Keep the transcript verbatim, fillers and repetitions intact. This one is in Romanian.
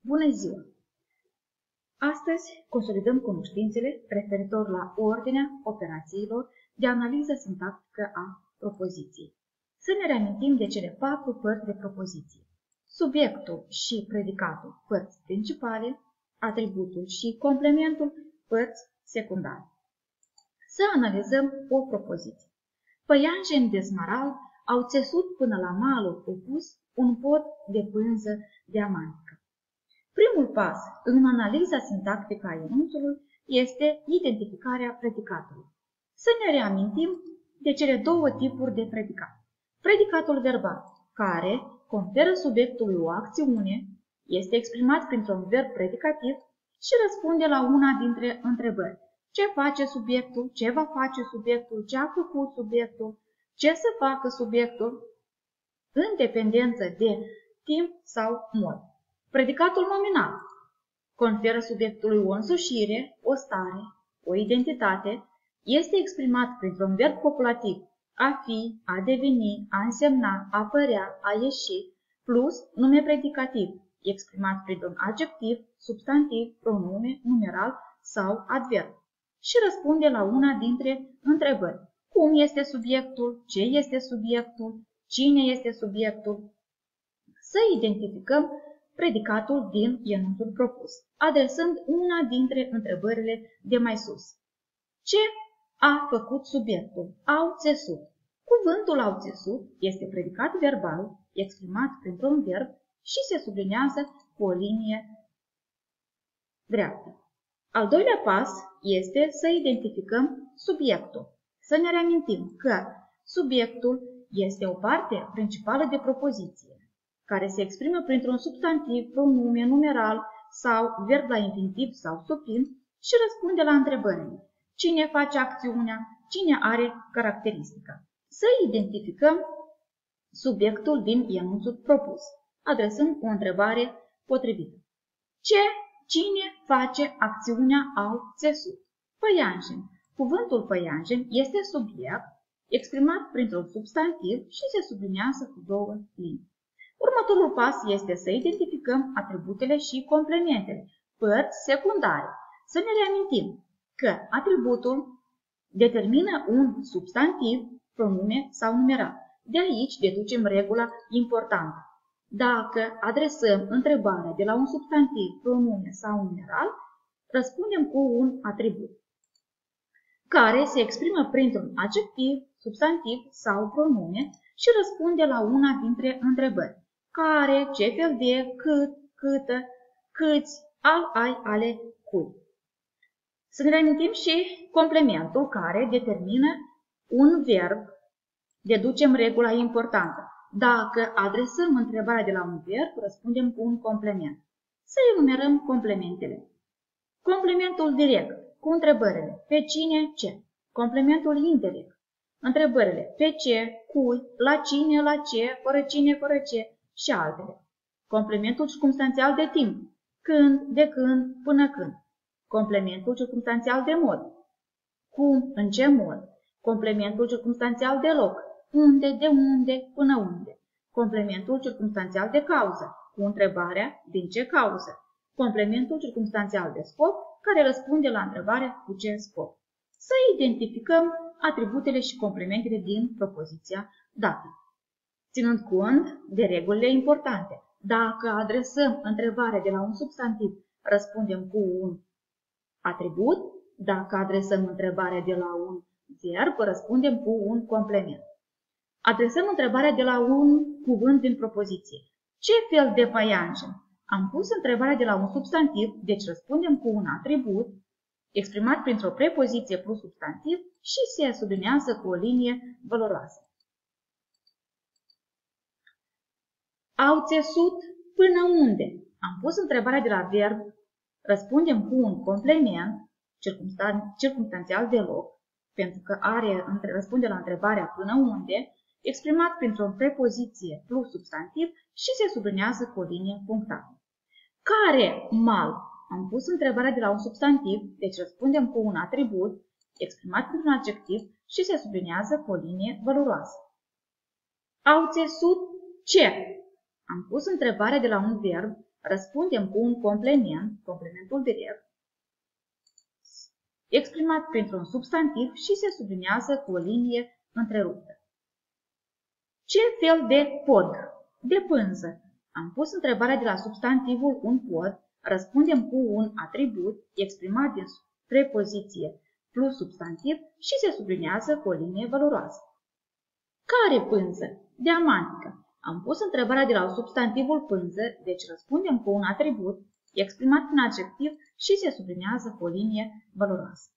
Bună ziua! Astăzi consolidăm cunoștințele referitor la ordinea operațiilor de analiză sintactică a propoziției. Să ne reamintim de cele patru părți de propoziție. Subiectul și predicatul, părți principale, atributul și complementul, părți secundare. Să analizăm o propoziție. Păianjeni de smarald au țesut până la malul opus un pod de pânză diamantică. Primul pas în analiza sintactică a enunțului este identificarea predicatului. Să ne reamintim de cele două tipuri de predicat. Predicatul verbal, care conferă subiectului o acțiune, este exprimat printr-un verb predicativ și răspunde la una dintre întrebări. Ce face subiectul? Ce va face subiectul? Ce a făcut subiectul? Ce să facă subiectul? În dependență de timp sau mod. Predicatul nominal conferă subiectului o însușire, o stare, o identitate, este exprimat printr-un verb copulativ, a fi, a deveni, a însemna, a părea, a ieși, plus nume predicativ, exprimat printr-un adjectiv, substantiv, pronume, numeral sau adverb. Și răspunde la una dintre întrebări. Cum este subiectul? Ce este subiectul? Cine este subiectul? Să identificăm predicatul din enunțul propus, adresând una dintre întrebările de mai sus. Ce a făcut subiectul? Au țesut. Cuvântul au țesut este predicat verbal, exprimat printr-un verb și se sublinează cu o linie dreaptă. Al doilea pas este să identificăm subiectul. Să ne reamintim că subiectul este o parte principală de propoziție, care se exprimă printr-un substantiv, pronume, numeral sau verb la infinitiv sau supin și răspunde la întrebările. Cine face acțiunea? Cine are caracteristica? Să identificăm subiectul din enunțul propus, adresând o întrebare potrivită. Ce, cine face acțiunea au țesut? Păianjen. Cuvântul păianjen este subiect exprimat printr-un substantiv și se sublinează cu două linii. Următorul pas este să identificăm atributele și complementele, părți secundare. Să ne reamintim că atributul determină un substantiv, pronume sau numeral. De aici deducem regula importantă. Dacă adresăm întrebarea de la un substantiv, pronume sau numeral, răspundem cu un atribut, care se exprimă printr-un adjectiv, substantiv sau pronume și răspunde la una dintre întrebări. Care, ce fel de, cât, câtă, câți, al, ai, ale, cui. Să ne reamintim și complementul care determină un verb. Deducem regula importantă. Dacă adresăm întrebarea de la un verb, răspundem cu un complement. Să enumerăm complementele. Complementul direct, cu întrebările pe cine, ce. Complementul indirect, întrebările pe ce, cui, la cine, la ce, fără cine, fără ce și altele. Complementul circumstanțial de timp, când, de când, până când. Complementul circumstanțial de mod, cum, în ce mod. Complementul circumstanțial de loc, unde, de unde, până unde. Complementul circumstanțial de cauză, cu întrebarea din ce cauză. Complementul circumstanțial de scop, care răspunde la întrebarea cu ce scop. Să identificăm atributele și complementele din propoziția dată, ținând cont de regulile importante. Dacă adresăm întrebarea de la un substantiv, răspundem cu un atribut. Dacă adresăm întrebarea de la un verb, răspundem cu un complement. Adresăm întrebarea de la un cuvânt din propoziție. Ce fel de păianjen? Am pus întrebarea de la un substantiv, deci răspundem cu un atribut, exprimat printr-o prepoziție plus substantiv și se sublinează cu o linie valoroasă. Au țesut până unde? Am pus întrebarea de la verb, răspundem cu un complement circumstan circumstanțial de loc, pentru că are, răspunde la întrebarea până unde, exprimat printr-o prepoziție plus substantiv și se sublinează cu o linie punctată. Care mal? Am pus întrebarea de la un substantiv, deci răspundem cu un atribut, exprimat printr-un adjectiv și se sublinează cu o linie valoroasă. Au țesut ce? Am pus întrebarea de la un verb, răspundem cu un complement, complementul direct, exprimat printr-un substantiv și se subliniază cu o linie întreruptă. Ce fel de pod? De pânză. Am pus întrebarea de la substantivul un pod, răspundem cu un atribut exprimat din prepoziție plus substantiv și se subliniază cu o linie valoroasă. Care pânză? Diamantică. Am pus întrebarea de la substantivul pânză, deci răspundem cu un atribut exprimat prin adjectiv și se subliniază cu o linie valoroasă.